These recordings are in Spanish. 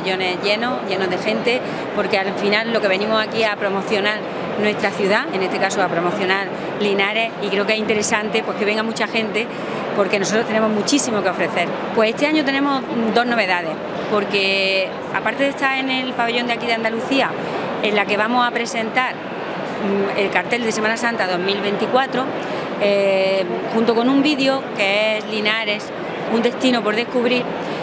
pabellones llenos de gente, porque al final lo que venimos aquí a promocionar nuestra ciudad, en este caso a promocionar Linares, y creo que es interesante pues que venga mucha gente porque nosotros tenemos muchísimo que ofrecer. Pues este año tenemos dos novedades, porque aparte de estar en el pabellón de aquí de Andalucía, en la que vamos a presentar el cartel de Semana Santa 2024, junto con un vídeo que es Linares, un destino por descubrir.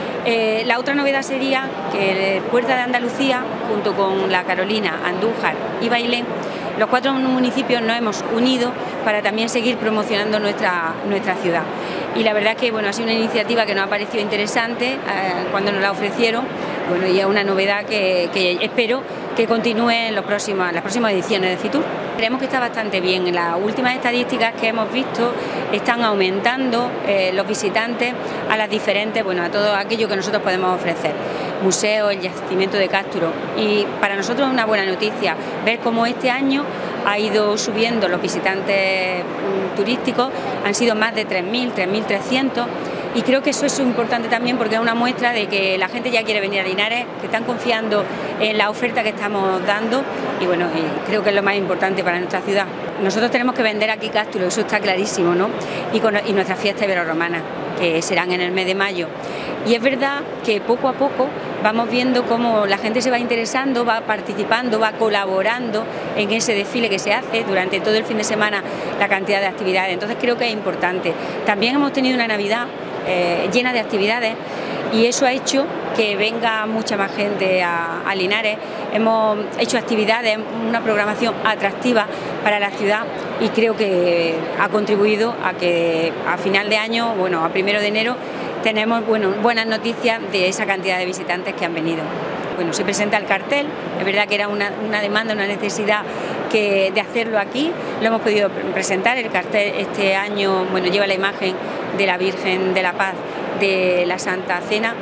La otra novedad sería que Puerta de Andalucía, junto con La Carolina, Andújar y Bailén, los 4 municipios nos hemos unido para también seguir promocionando nuestra ciudad. Y la verdad es que bueno, ha sido una iniciativa que nos ha parecido interesante cuando nos la ofrecieron, bueno, y es una novedad que espero que continúe en las próximas ediciones de Fitur. Creemos que está bastante bien. Las últimas estadísticas que hemos visto están aumentando los visitantes a las diferentes, bueno, a todo aquello que nosotros podemos ofrecer. Museo, el yacimiento de Cásturo, y para nosotros es una buena noticia ver cómo este año ha ido subiendo los visitantes turísticos, han sido más de 3.000, 3.300, y creo que eso es importante también porque es una muestra de que la gente ya quiere venir a Linares, que están confiando en la oferta que estamos dando, y bueno, creo que es lo más importante para nuestra ciudad. Nosotros tenemos que vender aquí Cásturo, eso está clarísimo, ¿no? Y nuestra fiesta ibero-romana, que serán en el mes de mayo. Y es verdad que poco a poco vamos viendo cómo la gente se va interesando, va participando, va colaborando en ese desfile que se hace durante todo el fin de semana, la cantidad de actividades. Entonces creo que es importante. También hemos tenido una Navidad llena de actividades y eso ha hecho que venga mucha más gente a Linares. Hemos hecho actividades, una programación atractiva para la ciudad y creo que ha contribuido a que a final de año, bueno, a 1 de enero, tenemos buenas noticias de esa cantidad de visitantes que han venido. Bueno, se presenta el cartel, es verdad que era una demanda, una necesidad de hacerlo aquí, lo hemos podido presentar. El cartel este año bueno, lleva la imagen de la Virgen de la Paz de la Santa Cena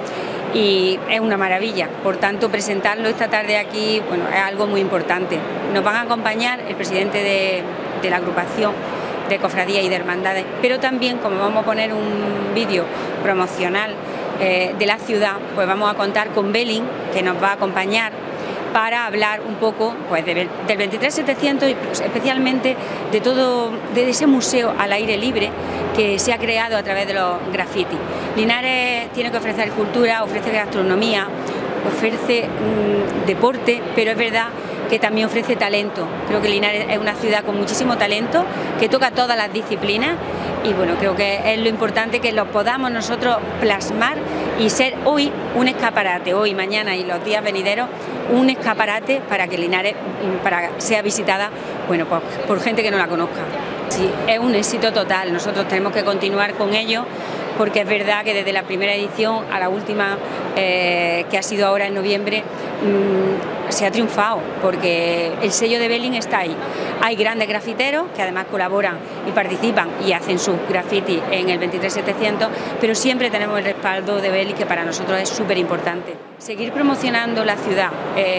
y es una maravilla, por tanto presentarlo esta tarde aquí bueno, es algo muy importante. Nos van a acompañar el presidente de la agrupación de cofradías y de hermandades, pero también como vamos a poner un vídeo promocional de la ciudad, pues vamos a contar con Belin, que nos va a acompañar para hablar un poco pues, del 23700 y especialmente de ese museo al aire libre que se ha creado a través de los grafitis. Linares tiene que ofrecer cultura, ofrece gastronomía, ofrece deporte, pero es verdad que también ofrece talento. Creo que Linares es una ciudad con muchísimo talento, que toca todas las disciplinas y bueno, creo que es lo importante que lo podamos nosotros plasmar y ser hoy un escaparate, hoy, mañana y los días venideros, un escaparate para que Linares sea visitada bueno, por gente que no la conozca. Sí, es un éxito total, nosotros tenemos que continuar con ello porque es verdad que desde la primera edición a la última, que ha sido ahora en noviembre, se ha triunfado, porque el sello de Belin está ahí. Hay grandes grafiteros que además colaboran y participan y hacen sus grafitis en el 23700, pero siempre tenemos el respaldo de Belin, que para nosotros es súper importante. Seguir promocionando la ciudad.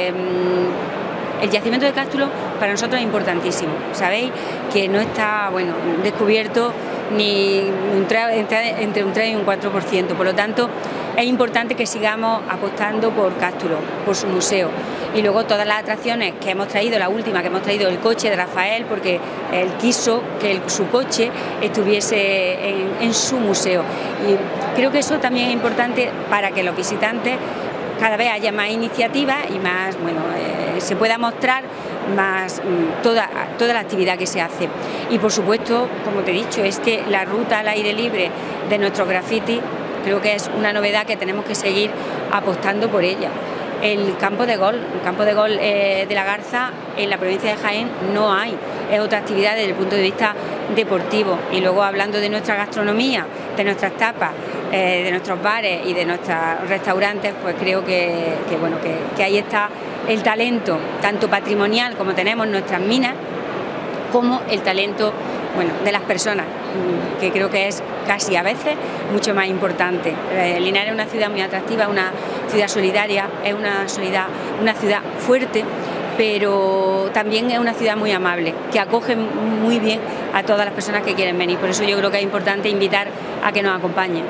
El yacimiento de Cásturo para nosotros es importantísimo. Sabéis que no está bueno, descubierto ni entre un 3 y un 4%, por lo tanto es importante que sigamos apostando por Cásturo, por su museo. Y luego todas las atracciones que hemos traído, la última que hemos traído, el coche de Rafael, porque él quiso que su coche estuviese en su museo. Y creo que eso también es importante para que los visitantes cada vez haya más iniciativas y más, bueno, se pueda mostrar más toda la actividad que se hace. Y por supuesto, como te he dicho, es que la ruta al aire libre de nuestros grafitis creo que es una novedad que tenemos que seguir apostando por ella. El campo de golf de la Garza en la provincia de Jaén no hay, es otra actividad desde el punto de vista deportivo. Y luego hablando de nuestra gastronomía, de nuestras tapas, de nuestros bares y de nuestros restaurantes, pues creo que ahí está el talento, tanto patrimonial como tenemos nuestras minas, como el talento bueno, de las personas, que creo que es casi a veces mucho más importante. Linares es una ciudad muy atractiva, una ciudad solidaria, es una ciudad fuerte, pero también es una ciudad muy amable, que acoge muy bien a todas las personas que quieren venir. Por eso yo creo que es importante invitar a que nos acompañen.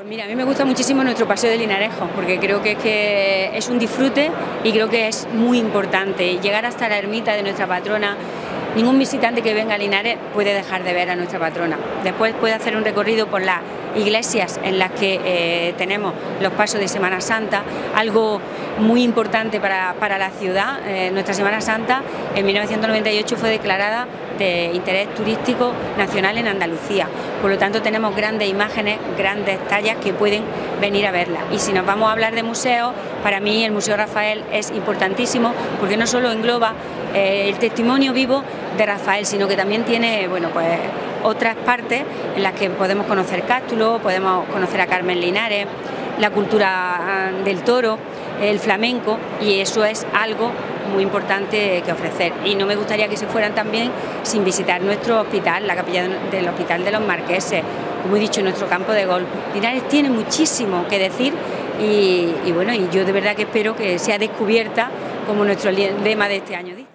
Pues mira, a mí me gusta muchísimo nuestro paseo de Linarejo, porque creo que es un disfrute y creo que es muy importante llegar hasta la ermita de nuestra patrona. Ningún visitante que venga a Linares puede dejar de ver a nuestra patrona. Después puede hacer un recorrido por las iglesias en las que tenemos los pasos de Semana Santa, algo muy importante para la ciudad. Nuestra Semana Santa en 1998 fue declarada de interés turístico nacional en Andalucía. Por lo tanto tenemos grandes imágenes, grandes tallas que pueden venir a verlas. Y si nos vamos a hablar de museos, para mí el Museo Rafael es importantísimo porque no solo engloba el testimonio vivo de Rafael, sino que también tiene, bueno, pues otras partes en las que podemos conocer Cástulo, podemos conocer a Carmen Linares, la cultura del toro, el flamenco, y eso es algo muy importante que ofrecer. Y no me gustaría que se fueran también sin visitar nuestro hospital, la capilla del Hospital de los Marqueses, como he dicho, nuestro campo de golf. Linares tiene muchísimo que decir y bueno, y yo de verdad que espero que sea descubierta, como nuestro lema de este año dice.